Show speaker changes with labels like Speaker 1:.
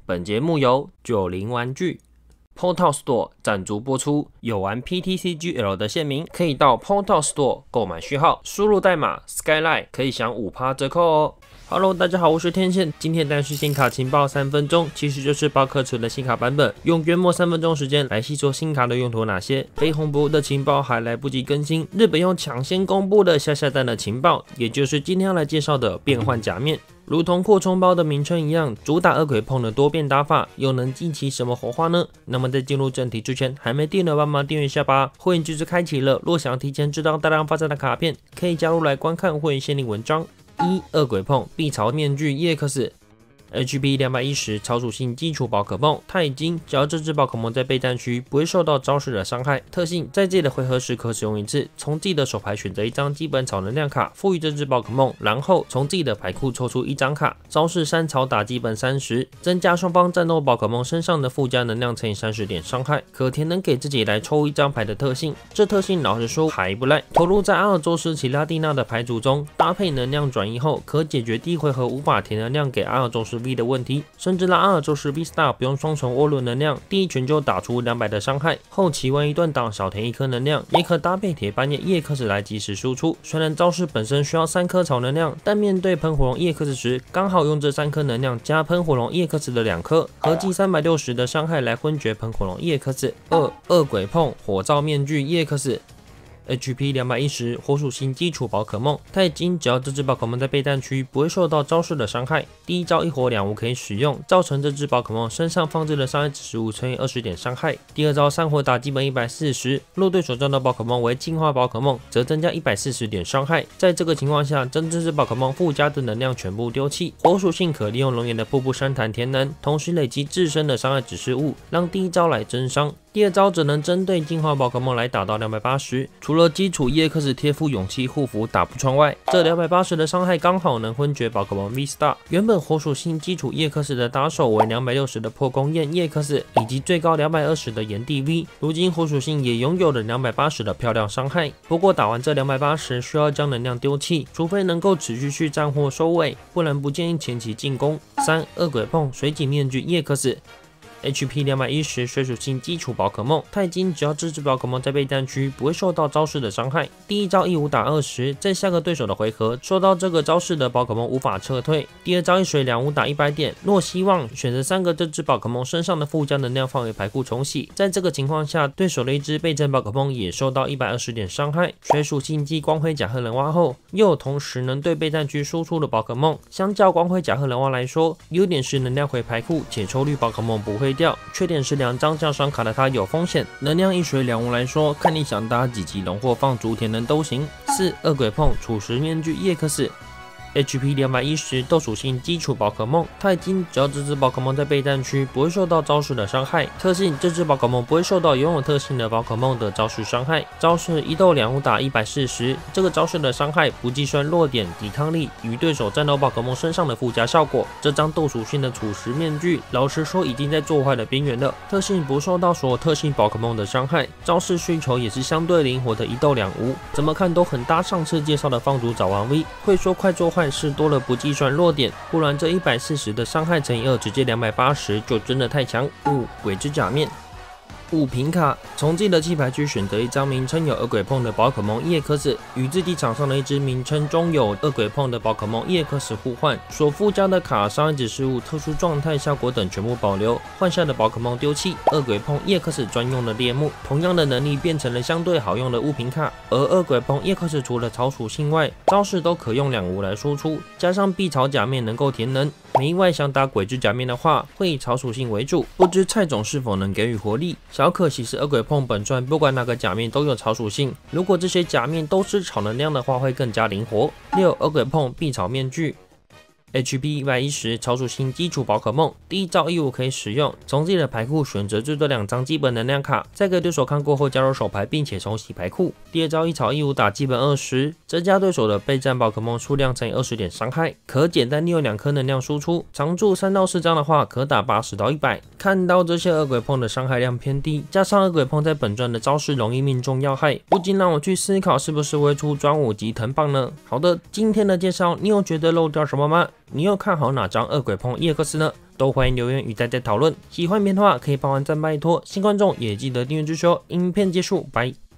Speaker 1: 本节目由90玩具 Portal Store 赞助播出。有玩 PTCGL 的县民可以到 Portal Store 购买序号，输入代码 Skyline 可以享5%折扣哦。Hello， 大家好，我是天线。今天带是新卡情报3分钟，其实就是宝可池的新卡版本，用约莫3分钟时间来细说新卡的用途哪些。绯红博的情报还来不及更新，日本又抢先公布的下蛋的情报，也就是今天要来介绍的变换假面。如同扩充包的名称一样，主打恶鬼碰的多变打法，又能激起什么火花呢？那么在进入正题之前，还没订的帮忙订阅一下吧。会员机制开启了，若想提前知道大量发散的卡片，可以加入来观看会员限定文章。恶鬼碰碧槽面具EX。HP 210超属性基础宝可梦钛金，只要这只宝可梦在备战区不会受到招式的伤害。特性在这里的回合时可使用一次，从自己的手牌选择一张基本草能量卡赋予这只宝可梦，然后从自己的牌库抽出一张卡，招式3草打基本30，增加双方战斗宝可梦身上的附加能量乘以30点伤害，可填能给自己来抽一张牌的特性。这特性老实说还不赖，投入在阿尔宙斯奇拉蒂娜的牌组中，搭配能量转移后，可解决第一回合无法填能量给阿尔宙斯V 的问题，甚至让阿尔宙斯 V Star 不用双重涡轮能量，第一拳就打出200的伤害。后期万一断档少填1颗能量，也可搭配铁斑叶EX来及时输出。虽然招式本身需要3颗草能量，但面对喷火龙 EX 时，刚好用这3颗能量加喷火龙 EX 的2颗，合计360的伤害来昏厥喷火龙 EX。恶鬼碰火罩面具 EX。HP 210火属性基础宝可梦钛金，只要这只宝可梦在备战区不会受到招式的伤害，第一招1火2无可以使用，造成这只宝可梦身上放置的伤害指数乘以20点伤害。第二招3火打基本140，若对手战斗宝可梦为进化宝可梦，则增加140点伤害。在这个情况下，将这只宝可梦附加的能量全部丢弃。火属性可利用龙岩的瀑布山潭填能，同时累积自身的伤害指示物，让第一招来增伤。第二招则能针对进化宝可梦来打到280，除了基础 EX 贴附勇气护符打不穿外，这280的伤害刚好能昏厥宝可梦 V Star。原本火属性基础 EX 的打手为260的破弓焰 EX 以及最高220的炎帝 V， 如今火属性也拥有了280的漂亮伤害。不过打完这280需要将能量丢弃，除非能够持续续战或收尾，不然不建议前期进攻。恶鬼碰水井面具 EX。HP 210水属性基础宝可梦钛金，只要这只宝可梦在备战区不会受到招式的伤害，第一招1武打20，在下个对手的回合受到这个招式的宝可梦无法撤退。第二招1水2武打100点，若希望选择3个这只宝可梦身上的附加能量放回牌库重洗，在这个情况下，对手的一只备战宝可梦也受到120点伤害。水属性继光辉甲贺人蛙后，又有同时能对备战区输出的宝可梦，相较光辉甲贺人蛙来说，优点是能量回牌库且抽率宝可梦不会掉，缺点是2张降伤卡的它有风险。能量1水2无来说，看你想打几级龙或放逐田能都行。恶鬼碰储石面具 EX。HP 210斗属性基础宝可梦钛金，只要这只宝可梦在备战区不会受到招式的伤害。特性这只宝可梦不会受到拥有特性的宝可梦的招式伤害。招式1斗2武打140，这个招式的伤害不计算弱点、抵抗力与对手战斗宝可梦身上的附加效果。这张斗属性的储石面具，老实说已经在做坏的边缘了。特性不受到所有特性宝可梦的伤害，招式需求也是相对灵活的1斗2无，怎么看都很搭上次介绍的放逐早王 V。会说快做坏事多了不计算弱点，不然这140的伤害乘以2直接280就真的太强。鬼之假面。物品卡，从自己的弃牌区选择一张名称有恶鬼碰的宝可梦 EX， 与自己场上的一只名称中有恶鬼碰的宝可梦 EX 互换，所附加的卡、伤害指示物、特殊状态效果等全部保留，换下的宝可梦丢弃。恶鬼碰 EX 专用的猎木，同样的能力变成了相对好用的物品卡。而恶鬼碰 EX 除了草属性外，招式都可用2无来输出，加上碧草假面能够填能。没意外想打鬼之假面的话，会以草属性为主，不知蔡总是否能给予活力。小可惜是恶鬼碰本传不管哪个假面都有草属性，如果这些假面都是草能量的话，会更加灵活。恶鬼碰碧草面具。HP 110超属性基础宝可梦，第一招1武可以使用，从自己的牌库选择最多2张基本能量卡，再给对手看过后加入手牌，并且重洗牌库。第二招1草1武打基本20，增加对手的备战宝可梦数量乘以20点伤害，可简单利用2颗能量输出，常驻3到4张的话，可打80到100。看到这些恶鬼碰的伤害量偏低，加上恶鬼碰在本传的招式容易命中要害，不禁让我去思考是不是会出专武级藤棒呢？好的，今天的介绍你有觉得漏掉什么吗？你又看好哪张恶鬼碰 EX 呢？ 都欢迎留言与大家讨论。喜欢影片的话，可以帮忙赞拜托。新观众也记得订阅支持哦。影片结束，拜。